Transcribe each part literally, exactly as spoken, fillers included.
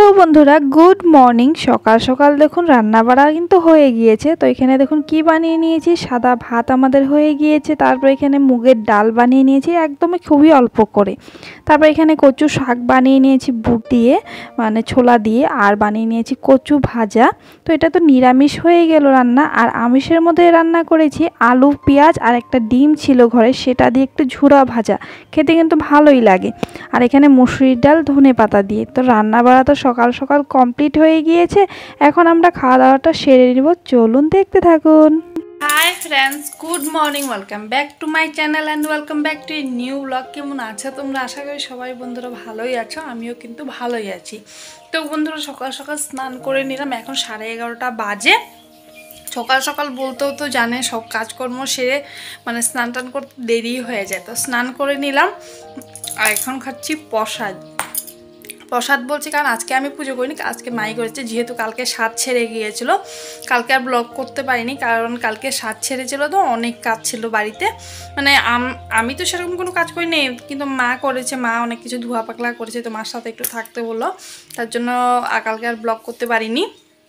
তো বন্ধুরা good morning. সকাল সকাল দেখুন রান্না বাড়া কিন্তু হয়ে গিয়েছে। তো এখানে দেখুন কি বানিয়ে নিয়েছি, সাদা ভাত আমাদের হয়ে গিয়েছে। তারপর এখানে মুগের ডাল বানিয়ে নিয়েছি একদমই খুবই অল্প করে। তারপর এখানে কচু শাক বানিয়ে নিয়েছি বুট দিয়ে, মানে ছোলা দিয়ে, আর বানিয়ে নিয়েছি কচু ভাজা। তো এটা তো নিরামিষ হয়ে গেল রান্না। আর আমিষের মধ্যে রান্না করেছি আলু পেঁয়াজ আর একটা ডিম ছিল ঘরে, সেটা দিয়ে একটু ঝুরা ভাজা, খেতে কিন্তু ভালোই লাগে। আর এখানে মুসুরির ডাল ধনে পাতা দিয়ে। তো রান্না বাড়া তো সকাল সকাল কমপ্লিট হয়ে গিয়েছে। এখন আমরা খাওয়া দাওয়াটা সেরে নিব, চলুন দেখতে থাকুন। Hi friends, good morning, welcome back to my channel and welcome back to a new blog. কেমন আছো তোমরা? আশা করি সবাই বন্ধুরা ভালোই আছো, আমিও কিন্তু ভালোই আছি। তো বন্ধুরা সকাল সকাল স্নান করে নিলাম, এখন সাড়ে এগারোটা বাজে। সকাল সকাল বলতেও তো জানে সব কাজকর্ম সেরে মানে স্নান টান করতে দেরি হয়ে যায়। তো স্নান করে নিলাম আর এখন খাচ্ছি প্রসাদ। প্রসাদ বলছি কারণ আজকে আমি পুজো করিনি, আজকে মাই করেছে, যেহেতু কালকে সাত ছেড়ে গিয়েছিল। কালকে আর ব্লগ করতে পারিনি কারণ কালকে সাত ছেড়েছিল, তো অনেক কাজ ছিল বাড়িতে। মানে আমি তো সেরকম কোনো কাজ করিনি, কিন্তু মা করেছে, মা অনেক কিছু ধোয়া পাকলা করেছে, তো মার সাথে একটু থাকতে বললো, তার জন্য কালকে আর ব্লগ করতে পারিনি।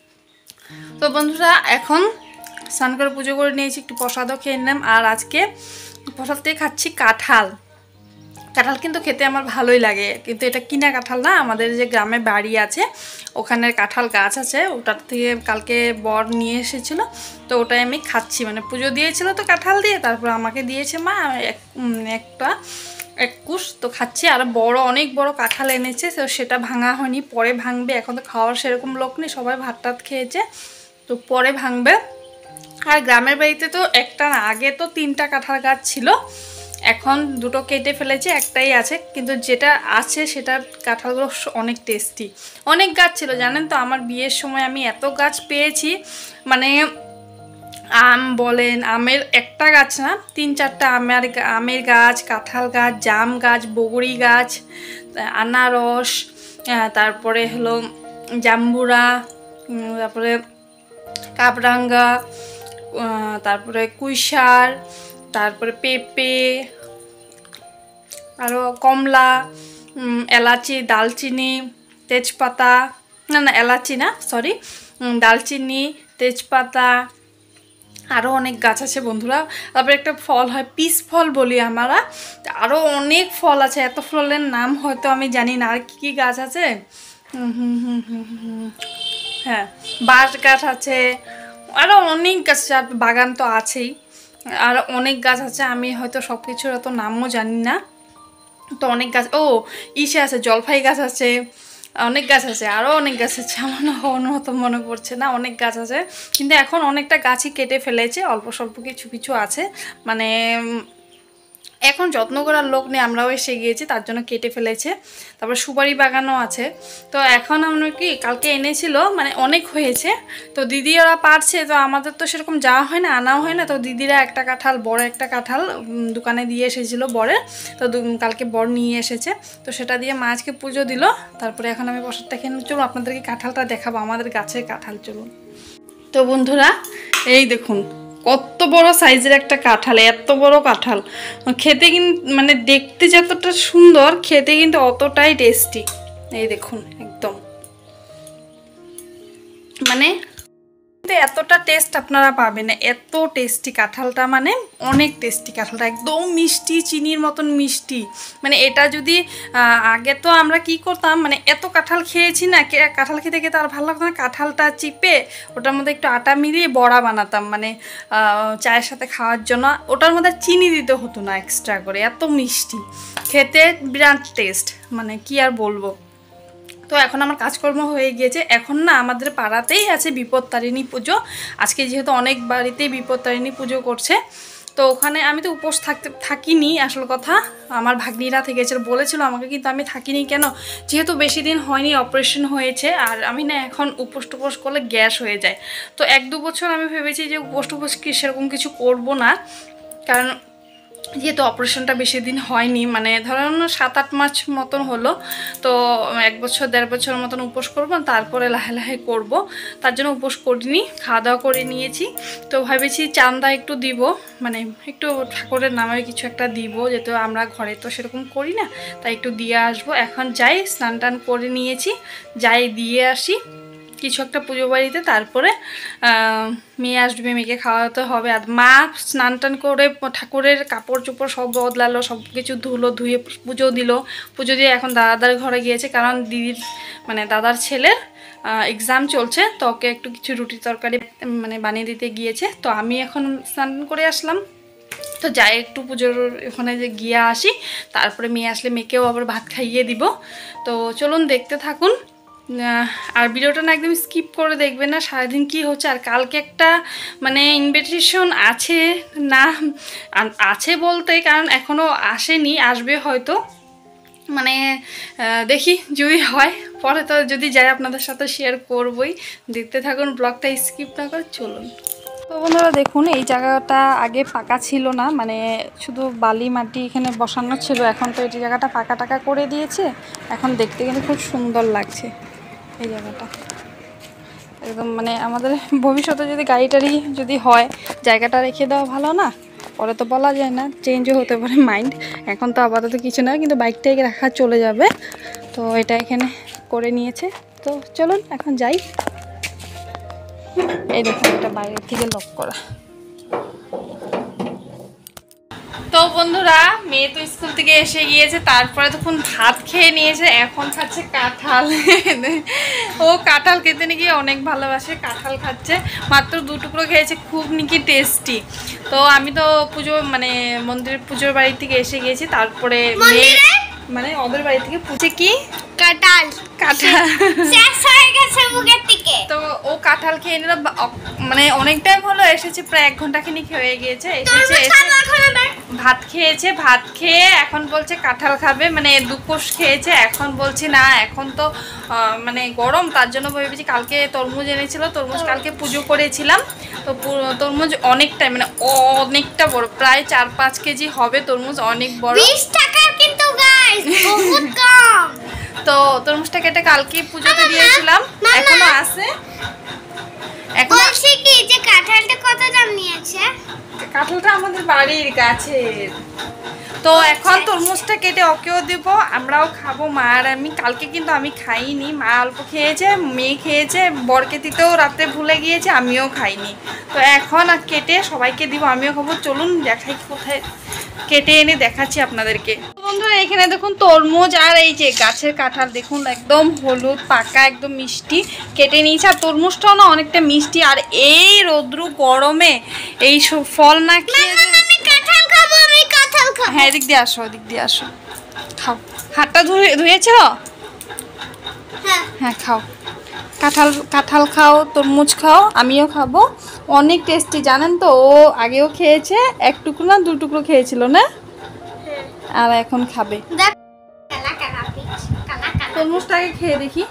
তো বন্ধুরা এখন স্নান করে পুজো করে নিয়েছি, একটু প্রসাদও খেয়ে নিলাম। আর আজকে প্রসাদ থেকে খাচ্ছি কাঁঠাল। কাঁঠাল কিন্তু খেতে আমার ভালোই লাগে, কিন্তু এটা কিনা কাঁঠাল না, আমাদের যে গ্রামে বাড়ি আছে ওখানের কাঁঠাল গাছ আছে, ওটার থেকে কালকে বর নিয়ে এসেছিল, তো ওটাই আমি খাচ্ছি। মানে পুজো দিয়েছিল তো কাঁঠাল দিয়ে, তারপর আমাকে দিয়েছে মা একটা এক কুশ, তো খাচ্ছি। আর বড় অনেক বড় কাঁঠাল এনেছে, তো সেটা ভাঙা হয়নি, পরে ভাঙবে। এখন তো খাওয়ার সেরকম লোক নেই, সবাই ভাত টাত খেয়েছে, তো পরে ভাঙবে। আর গ্রামের বাড়িতে তো একটা না, আগে তো তিনটা কাঁঠাল গাছ ছিল, এখন দুটো কেটে ফেলেছে, একটাই আছে। কিন্তু যেটা আছে সেটার কাঁঠালগুলো অনেক টেস্টি। অনেক গাছ ছিল জানেন তো, আমার বিয়ের সময় আমি এত গাছ পেয়েছি, মানে আম বলেন, আমের একটা গাছ না, তিন চারটা আমের আমের গাছ, কাঁঠাল গাছ, জাম গাছ, বগুড়ি গাছ, আনারস, তারপরে হলো জাম্বুরা, তারপরে কাবরাঙ্গা, তারপরে কুইশার, তারপরে পেঁপে, আরও কমলা, এলাচি, দালচিনি, তেজপাতা, না না এলাচি না সরি দালচিনি, তেজপাতা, আরও অনেক গাছ আছে বন্ধুরা। তারপরে একটা ফল হয় পিস ফল বলি আমরা, আরও অনেক ফল আছে, এত ফলের নাম হয়তো আমি জানি না। আর কী কী গাছ আছে, হুম হুম হুম হুম হুম হ্যাঁ বাঁশ গাছ আছে, আরও অনেক গাছ আছে, আর বাগান তো আছেই, আর অনেক গাছ আছে, আমি হয়তো সব কিছুর অত নামও জানি না। তো অনেক গাছ, ও ইসে আছে, জলপাই গাছ আছে, অনেক গাছ আছে, আরও অনেক গাছ আছে, আমার না মতো মনে পড়ছে না, অনেক গাছ আছে। কিন্তু এখন অনেকটা গাছই কেটে ফেলেছে, অল্প স্বল্প কিছু কিছু আছে, মানে এখন যত্ন করার লোক নেই, আমরাও এসে গিয়েছি, তার জন্য কেটে ফেলেছে। তারপর সুপারি বাগানও আছে। তো এখন আমরা কি কালকে এনেছিল, মানে অনেক হয়েছে, তো দিদি ওরা পারছে, তো আমাদের তো সেরকম যাওয়া হয় না, আনাও হয় না। তো দিদিরা একটা কাঁঠাল, বড় একটা কাঁঠাল দোকানে দিয়ে এসেছিলো বরের, তো কালকে বর নিয়ে এসেছে, তো সেটা দিয়ে মা আজকে পুজো দিল। তারপরে এখন আমি প্রসাদটা খেয়ে চলুন আপনাদেরকে কাঁঠালটা দেখাবো, আমাদের গাছের কাঁঠাল। চলুন। তো বন্ধুরা এই দেখুন কত বড় সাইজের একটা কাঁঠাল, এত বড় কাঁঠাল খেতে কিন্তু, মানে দেখতে যতটা সুন্দর, খেতে কিন্তু অতটাই টেস্টি। এই দেখুন একদম, মানে এতটা টেস্ট আপনারা পাবেন না, এত টেস্টি কাঁঠালটা, মানে অনেক টেস্টি কাঁঠালটা, একদম মিষ্টি, চিনির মতন মিষ্টি। মানে এটা যদি আগে তো আমরা কি করতাম, মানে এত কাঁঠাল খেয়েছি না, কাঁঠাল খেতে খেতে আর ভালো লাগতো না, কাঁঠালটা চিপে ওটার মধ্যে একটু আটা মিলিয়ে বড়া বানাতাম, মানে চায়ের সাথে খাওয়ার জন্য। ওটার মধ্যে চিনি দিতে হতো না এক্সট্রা করে, এত মিষ্টি খেতে, বিরাট টেস্ট, মানে কি আর বলবো। তো এখন আমার কাজকর্ম হয়ে গিয়েছে, এখন না আমাদের পাড়াতেই আছে বিপত্তারিণী পুজো। আজকে যেহেতু অনেক বাড়িতেই বিপত্তারিণী পুজো করছে, তো ওখানে আমি তো উপোস থাকতে থাকিনি, আসল কথা আমার ভাগ্নিরা থেকেছিল, বলেছিল আমাকে, কিন্তু আমি থাকিনি কেন, যেহেতু বেশি দিন হয়নি, অপারেশন হয়েছে, আর আমি না এখন উপোস টুপোস করলে গ্যাস হয়ে যায়। তো এক দু বছর আমি ভেবেছি যে উপোস টুপোস কি সেরকম কিছু করবো না, কারণ যেহেতু অপারেশনটা বেশি দিন হয়নি, মানে ধরুন সাত আট মাস মতন হলো, তো এক বছর দেড় বছর মতন উপোস করবো, তারপরে লাহে লাহে করব। তার জন্য উপোস করিনি, খাওয়া দাওয়া করে নিয়েছি। তো ভেবেছি চাঁদা একটু দিব, মানে একটু ঠাকুরের নামে কিছু একটা দিব, যেহেতু আমরা ঘরে তো সেরকম করি না, তাই একটু দিয়ে আসবো। এখন যাই, স্নান টান করে নিয়েছি, যাই দিয়ে আসি কিছু একটা পুজো বাড়িতে, তারপরে মেয়ে আসবে, মেয়েকে খাওয়াতে হবে। আর মা স্নান টান করে ঠাকুরের কাপড় চোপড় সব বদলালো, সব কিছু ধুলো, ধুয়ে পুজো দিল। পুজো দিয়ে এখন দাদার ঘরে গিয়েছে, কারণ দিদির মানে দাদার ছেলের এক্সাম চলছে, তো ওকে একটু কিছু রুটি তরকারি মানে বানিয়ে দিতে গিয়েছে। তো আমি এখন স্নান করে আসলাম, তো যাই একটু পুজোর ওখানে যে গিয়ে আসি, তারপরে মেয়ে আসলে মেয়েকেও আবার ভাত খাইয়ে দিব। তো চলুন দেখতে থাকুন, আর ভিডিওটা না একদম স্কিপ করে দেখবেন না, সারাদিন কি হচ্ছে। আর কালকে একটা মানে ইনভিটেশন আছে, না আছে বলতে, কারণ এখনও আসেনি, আসবে হয়তো, মানে দেখি যদি হয়, পরে তো যদি যাই আপনাদের সাথে শেয়ার করবই। দেখতে থাকুন ব্লগটা, স্কিপ না করে চলুন। তো বন্ধুরা দেখুন, এই জায়গাটা আগে ফাঁকা ছিল না, মানে শুধু বালি মাটি এখানে বসানো ছিল। এখন তো এই জায়গাটা ফাঁকা টাকা করে দিয়েছে, এখন দেখতে কিন্তু খুব সুন্দর লাগছে এই জায়গাটা একদম। মানে আমাদের ভবিষ্যতে যদি গাড়ি টাড়ি যদি হয়, জায়গাটা রেখে দেওয়া ভালো না, পরে তো বলা যায় না, চেঞ্জও হতে পারে মাইন্ড। এখন তো আপাতত কিছু না, কিন্তু বাইকটাকে রাখা চলে যাবে। তো এটা এখানে করে নিয়েছে, তো চলুন এখন যাই। এই দেখুন, এটা বাইরের থেকে লক করা। তো বন্ধুরা, মেয়ে তো স্কুল থেকে এসে গিয়েছে, তারপরে তখন ভাত খেয়ে নিয়েছে, এখন খাচ্ছে কাঁঠাল। ও কাঁঠাল খেতে নাকি অনেক ভালোবাসে, কাঁঠাল খাচ্ছে, মাত্র দু টুকরো খেয়েছে, খুব নাকি টেস্টি। তো আমি তো পুজো মানে মন্দিরের পুজোর বাড়ি থেকে এসে গিয়েছি, তারপরে মেয়ে মানে ওদের বাড়ি থেকে পুজো কি কাঁঠাল কাঁঠাল শেষ হয়ে গেছে মুখের থেকে। তো ও কাঁঠাল খেয়ে নিল, মানে অনেক টাইম হলো এসেছে, প্রায় এক ঘন্টা খানিক হয়ে গিয়েছে এসেছে, ভাত খেয়েছে, ভাত খেয়ে এখন বলছে কাঁঠাল খাবে, মানে দু কোষ খেয়েছে। এখন বলছি না, এখন তো মানে গরম, তার জন্য ভেবেছি কালকে তরমুজ এনেছিল, তরমুজ কালকে পুজো করেছিলাম, তো তরমুজ অনেকটাই মানে অনেকটা বড়, প্রায় চার পাঁচ কেজি হবে তরমুজ, অনেক বড়, বিশ টাকা কিন্তু গাইস বহুত কম। তো তরমুজটা কেটে কালকে পুজোতে দিয়েছিলাম, এখনো আছে। এখন বলছি কি যে কাঁঠালটা কত দাম নিয়েছে? কাঁঠালটা আমাদের বাড়ির গাছের। তো এখন তরমুজটা কেটে ওকেও দিব, আমরাও খাবো, মা আর আমি। কালকে কিন্তু আমি খাইনি, মা অল্প খেয়েছে, মেয়ে খেয়েছে, বরকে দিতেও রাতে ভুলে গিয়েছে, আমিও খাইনি। তো এখন আর কেটে সবাইকে দিব, আমিও খাবো। চলুন দেখাই কোথায় কেটে এনে দেখাচ্ছি আপনাদেরকে। বন্ধুরা এখানে দেখুন তরমুজ, আর এই যে গাছের কাঁঠাল দেখুন একদম হলুদ পাকা, একদম মিষ্টি, কেটে নিয়েছে। আর তরমুজটাও না অনেকটা মিষ্টি, আর এই রোদ্রু গরমে এই সব ফল না খেয়ে, হ্যাঁ এদিক দিয়ে আসো, এদিক দিয়ে আসো, খাও। হাতটা ধুয়ে ধুয়েছ? হ্যাঁ খাও, কাঁঠাল কাঁঠাল খাও, তরমুজ খাও, আমিও খাবো, অনেক টেস্টি জানেন তো। ও আগেও খেয়েছে, এক টুকরো না দু টুকরো খেয়েছিল না, আর এখন খাবে। তরমুজটা আগে খেয়ে দেখি।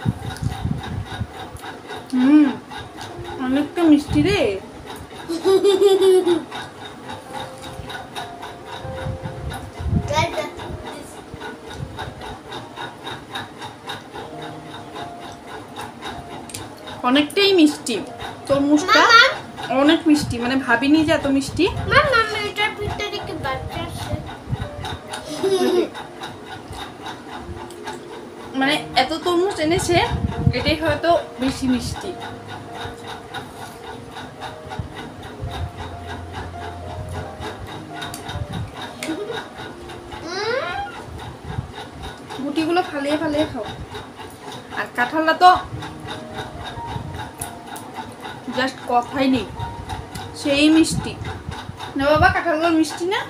হুম, অনেকটা মিষ্টি রে। অনেকটাই মিষ্টি তরমুজটা, অনেক মিষ্টি, মানে ভাবিনি যে এত মিষ্টি। মানে এত তরমুজ এনেছে, এটাই হয়তো বেশি মিষ্টি। গুটিগুলো ফালিয়ে ফালিয়ে খাও। আর কাঁঠালটা তো জাস্ট কথাই নেই, সেই মিষ্টি না বাবা, কাঁঠালগুলো মিষ্টি না?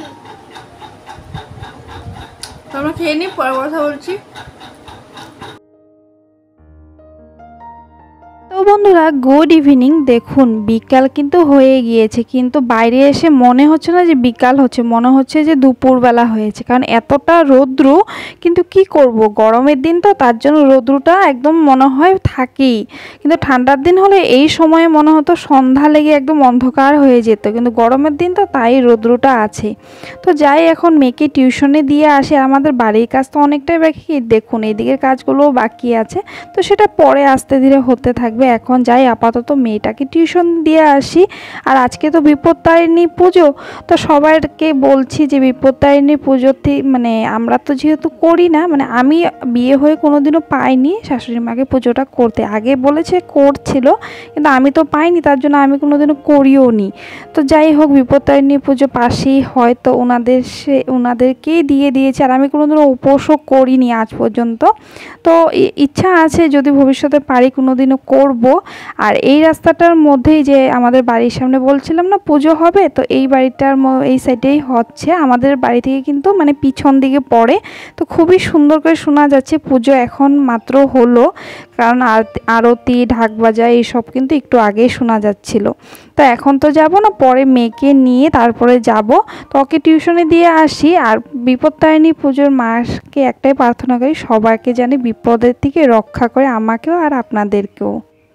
তোমরা খেয়ে নি, পরে কথা বলছি। তো বন্ধুরা গুড ইভিনিং। দেখুন বিকাল কিন্তু হয়ে গিয়েছে, কিন্তু বাইরে এসে মনে হচ্ছে না যে বিকাল হচ্ছে, মনে হচ্ছে যে দুপুরবেলা হয়েছে, কারণ এতটা রৌদ্র। কিন্তু কি করব, গরমের দিন তো, তার জন্য রৌদ্রটা একদম মনে হয় থাকেই। কিন্তু ঠান্ডার দিন হলে এই সময়ে মনে হতো সন্ধ্যা লেগে একদম অন্ধকার হয়ে যেত, কিন্তু গরমের দিন তো তাই রৌদ্রটা আছে। তো যাই এখন মেয়েকে টিউশনে দিয়ে আসি, আর আমাদের বাড়ির কাজ তো অনেকটাই বাকি। দেখুন এইদিকের কাজগুলোও বাকি আছে, তো সেটা পরে আস্তে ধীরে হতে থাকবে। এখন যাই আপাতত মেয়েটাকে টিউশন দিয়ে আসি। আর আজকে তো বিপত্তারিণী পুজো, তো সবাইকে বলছি যে বিপত্তারিণী পুজোতে মানে আমরা তো যেহেতু করি না, মানে আমি বিয়ে হয়ে কোনোদিনও পাইনি শাশুড়ি মাকে পুজোটা করতে। আগে বলেছে করছিল, কিন্তু আমি তো পাইনি, তার জন্য আমি কোনোদিনও করিও নি। তো যাই হোক বিপত্তারিণী পুজো পাশেই হয়তো ওনাদের সে ওনাদেরকেই দিয়ে দিয়েছে, আর আমি কোনোদিনও উপোসও করিনি আজ পর্যন্ত। তো ইচ্ছা আছে যদি ভবিষ্যতে পারি কোনোদিনও করব। আর এই রাস্তাটার মধ্যেই যে আমাদের বাড়ির সামনে বলছিলাম না পুজো হবে, তো এই বাড়িটার এই সাইডেই হচ্ছে, আমাদের বাড়ি থেকে কিন্তু মানে পিছন দিকে পড়ে। তো খুবই সুন্দর করে শোনা যাচ্ছে। পুজো এখন মাত্র হলো, কারণ আরতি ঢাক বাজা এইসব কিন্তু একটু আগেই শোনা যাচ্ছিল। তো এখন তো যাব না, পরে মেয়েকে নিয়ে তারপরে যাব। তো ওকে টিউশনে দিয়ে আসি। আর বিপত্তারিণী পুজোর মাকে একটাই প্রার্থনা করি, সবাইকে জানি বিপদের থেকে রক্ষা করে, আমাকেও আর আপনাদেরকেও।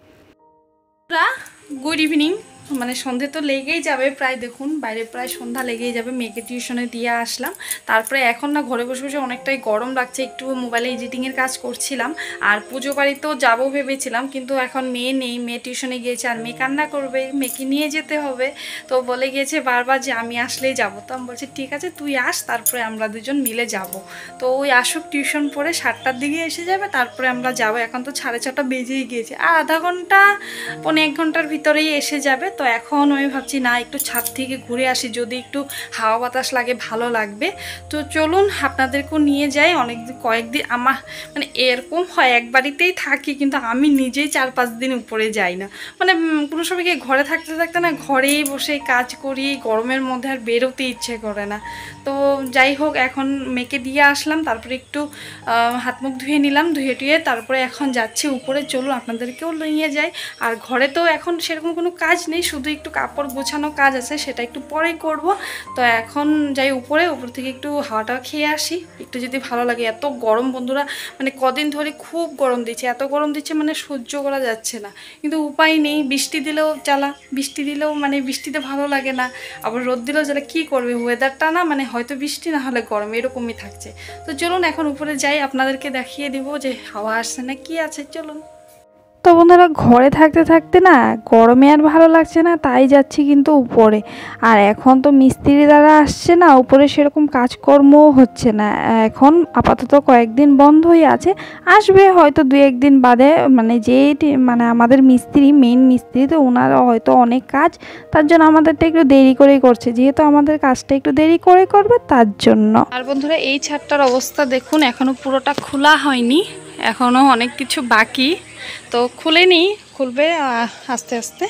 Good evening. মানে সন্ধে তো লেগেই যাবে প্রায়, দেখুন বাইরে প্রায় সন্ধ্যা লেগেই যাবে। মেয়েকে টিউশনে দিয়ে আসলাম, তারপরে এখন না ঘরে বসে বসে অনেকটাই গরম লাগছে, একটু মোবাইলে এডিটিংয়ের কাজ করছিলাম। আর পুজো বাড়িতেও যাবো ভেবেছিলাম, কিন্তু এখন মেয়ে নেই, মেয়ে টিউশনে গিয়েছে, আর মেয়ে কান্না করবে, মেয়েকে নিয়ে যেতে হবে। তো বলে গিয়েছে বারবার যে আমি আসলেই যাবো। তো আমি বলছি ঠিক আছে তুই আস, তারপরে আমরা দুজন মিলে যাব। তো ওই আসুক টিউশন পড়ে সাতটার দিকে এসে যাবে, তারপরে আমরা যাব। এখন তো সাড়ে ছটা বেজেই গিয়েছে, আর আধা ঘন্টা পৌনে এক ঘন্টার ভিতরেই এসে যাবে। তো এখন আমি ভাবছি না একটু ছাদ থেকে ঘুরে আসি, যদি একটু হাওয়া বাতাস লাগে ভালো লাগবে। তো চলুন আপনাদেরকেও নিয়ে যাই। অনেক কয়েকদিন আমার মানে এরকম হয়, এক বাড়িতেই থাকি কিন্তু আমি নিজেই চার পাঁচ দিন উপরে যাই না। মানে কোনো সময়কে ঘরে থাকতে থাকতে না ঘরেই বসে কাজ করি, গরমের মধ্যে আর বেরোতে ইচ্ছে করে না। তো যাই হোক এখন মেয়েকে দিয়ে আসলাম, তারপরে একটু হাত মুখ ধুয়ে নিলাম, ধুয়ে টুয়ে তারপরে এখন যাচ্ছি উপরে। চলুন আপনাদেরকেও নিয়ে যাই। আর ঘরে তো এখন সেরকম কোনো কাজ নেই, শুধু একটু কাপড় গোছানো কাজ আছে, সেটা একটু পরেই করব। তো এখন যাই উপরে, উপর থেকে একটু হাওয়াটা খেয়ে আসি, একটু যদি ভালো লাগে। এত গরম বন্ধুরা, মানে কদিন ধরে খুব গরম দিচ্ছে, এত গরম দিচ্ছে মানে সহ্য করা যাচ্ছে না। কিন্তু উপায় নেই, বৃষ্টি দিলেও জ্বালা, বৃষ্টি দিলেও মানে বৃষ্টিতে ভালো লাগে না, আবার রোদ দিলেও জ্বালা। কী করবে, ওয়েদারটা না মানে হয়তো বৃষ্টি না হলে গরম এরকমই থাকছে। তো চলুন এখন উপরে যাই, আপনাদেরকে দেখিয়ে দিব যে হাওয়া আসছে না কি আছে। চলুন। তো বন্ধুরা ঘরে থাকতে থাকতে না গরমে আর ভালো লাগছে না, তাই যাচ্ছি কিন্তু উপরে। আর এখন তো মিস্ত্রি দ্বারা আসছে না, উপরে সেরকম কাজকর্মও হচ্ছে না, এখন আপাতত কয়েকদিন বন্ধই আছে। আসবে হয়তো দু একদিন বাদে, মানে যে মানে আমাদের মিস্ত্রি মেন মিস্ত্রি, তো ওনারা হয়তো অনেক কাজ, তার জন্য আমাদেরটা একটু দেরি করেই করছে, যেহেতু আমাদের কাজটা একটু দেরি করে করবে তার জন্য। আর বন্ধুরা এই ছাদটার অবস্থা দেখুন, এখনও পুরোটা খোলা হয়নি, এখনও অনেক কিছু বাকি। তো খুলেনি, খুলবে আস্তে আস্তে।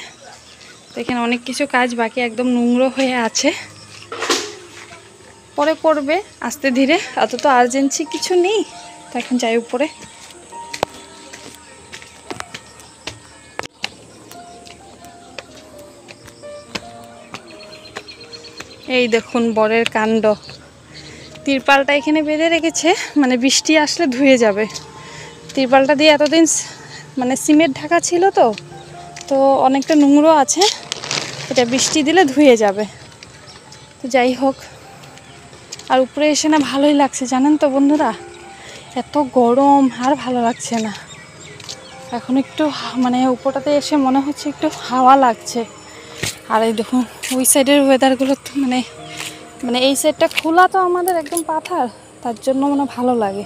তো এখানে অনেক কিছু কাজ বাকি, একদম নোংরা হয়ে আছে, পরে করবে আস্তে ধীরে, অত তো আর্জেন্সি কিছু নেই। তো এখন যাই উপরে। এই দেখুন বরের কাণ্ড, তিরপালটা এখানে বেঁধে রেখেছে, মানে বৃষ্টি আসলে ধুয়ে যাবে। তিরপালটা দিয়ে এতদিন মানে সিমেন্ট ঢাকা ছিল, তো তো অনেকটা নোংরা আছে, এটা বৃষ্টি দিলে ধুয়ে যাবে। তো যাই হোক, আর উপরে এসে না ভালোই লাগছে জানেন তো বন্ধুরা, এত গরম আর ভালো লাগছে না। এখন একটু মানে উপরটাতে এসে মনে হচ্ছে একটু হাওয়া লাগছে। আর এই দেখুন ওই সাইডের ওয়েদারগুলো তো মানে মানে এই সাইডটা খোলা, তো আমাদের একদম পাথার, তার জন্য মানে ভালো লাগে।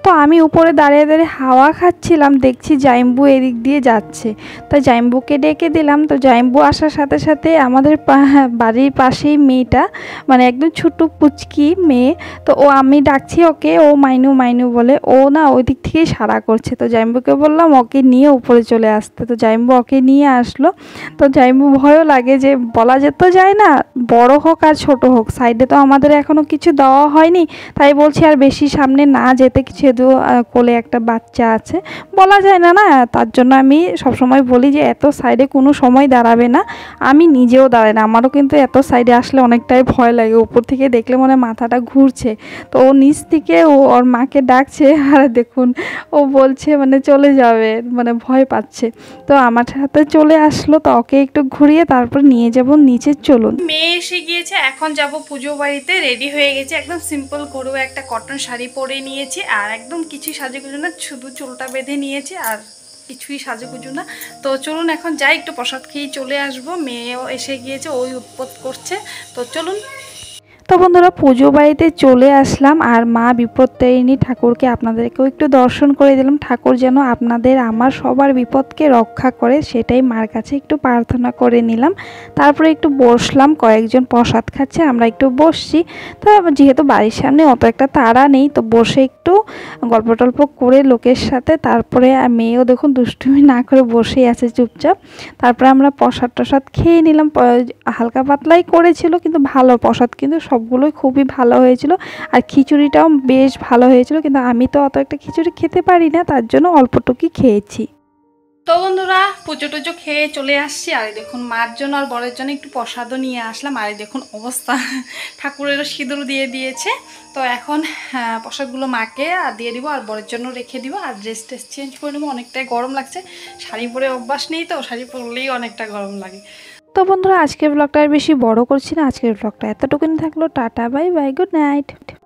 তো আমি উপরে দাঁড়িয়ে দাঁড়িয়ে হাওয়া খাচ্ছিলাম, দেখছি জাইম্বু এদিক দিয়ে যাচ্ছে। তো জাইম্বুকে ডেকে দিলাম। তো জাইম্বু আসার সাথে সাথে আমাদের বাড়ির পাশেই মেয়েটা, মানে একদম ছোট্ট পুচকি মেয়ে, তো ও আমি ডাকছি ওকে, ও মাইনু মাইনু বলে, ও না ওই দিক থেকেই সাড়া করছে। তো জাইম্বুকে বললাম ওকে নিয়ে উপরে চলে আসতে। তো জাইম্বু ওকে নিয়ে আসলো। তো জাইম্বু ভয়ও লাগে, যে বলা যেত যায় না, বড় হোক আর ছোট হোক, সাইডে তো আমাদের এখনও কিছু দেওয়া হয়নি, তাই বলছি আর বেশি সামনে না যেতে, যেহেতু কোলে একটা বাচ্চা আছে, বলা যায় না না, তার জন্য আমি সবসময় বলি যে এত সাইডে কোনো সময় দাঁড়াবে না। আমি নিজেও দাঁড়াই না, আমারও কিন্তু এত সাইডে আসলে অনেকটাই ভয় লাগে, উপর থেকে দেখলে মনে মাথাটা ঘুরছে। তো ও নিচ থেকে ও ওর মাকে ডাকছে, আর দেখুন ও বলছে মানে চলে যাবে, মানে ভয় পাচ্ছে। তো আমার সাথে চলে আসলো, তো ওকে একটু ঘুরিয়ে তারপর নিয়ে যাব নিচে। চলুন, মেয়ে এসে গিয়েছে, এখন যাব পুজো বাড়িতে। রেডি হয়ে গেছে, একদম সিম্পল গরুয়া একটা কটন শাড়ি পরে নিয়েছি, আর একদম কিছুই সাজুগুজু না, শুধু চুলটা বেঁধে নিয়েছি, আর কিছুই সাজুগুজু না। তো চলুন এখন যাই, একটু প্রসাদ খেয়ে চলে আসবো। মেয়েও এসে গিয়েছে, ওই উৎপত করছে, তো চলুন। তো বন্ধুরা পুজো বাড়িতে চলে আসলাম, আর মা বিপত্তারিণী ঠাকুরকে আপনাদেরকেও একটু দর্শন করে দিলাম। ঠাকুর যেন আপনাদের আমার সবার বিপদকে রক্ষা করে, সেটাই মার কাছে একটু প্রার্থনা করে নিলাম। তারপরে একটু বসলাম, কয়েকজন প্রসাদ খাচ্ছে, আমরা একটু বসছি। তো যেহেতু বাড়ির সামনে অত একটা তাড়া নেই, তো বসে একটু গল্প টল্প করে লোকের সাথে, তারপরে মেয়েও দেখুন দুষ্টুমি না করে বসেই আছে চুপচাপ। তারপরে আমরা প্রসাদ টসাদ খেয়ে নিলাম, হালকা পাতলাই করেছিল কিন্তু ভালো প্রসাদ, কিন্তু সবগুলোই খুবই ভালো হয়েছিল। আর খিচুড়িটাও বেশ ভালো হয়েছিল, কিন্তু আমি তো অত একটা খিচুড়ি খেতে পারি না, তার জন্য অল্পটুকুই খেয়েছি। তো বন্ধুরা পুজো টুজো খেয়ে চলে আসছি, আর দেখুন মার জন্য আর বরের জন্য একটু প্রসাদও নিয়ে আসলাম। আর দেখুন অবস্থা, ঠাকুরেরও সিঁদুর দিয়ে দিয়েছে। তো এখন প্রসাদগুলো মাকে আর দিয়ে দিব, আর বরের জন্য রেখে দিব, আর ড্রেস ট্রেস চেঞ্জ করে নেবো। অনেকটাই গরম লাগছে, শাড়ি পরে অভ্যাস নেই, তো শাড়ি পরলেই অনেকটা গরম লাগে। তো বন্ধুরা আজকের ব্লগটা আর বেশি বড় করছি না, আজকের ব্লগটা এতটুকুনি থাকলো। Tata, bye bye, good night.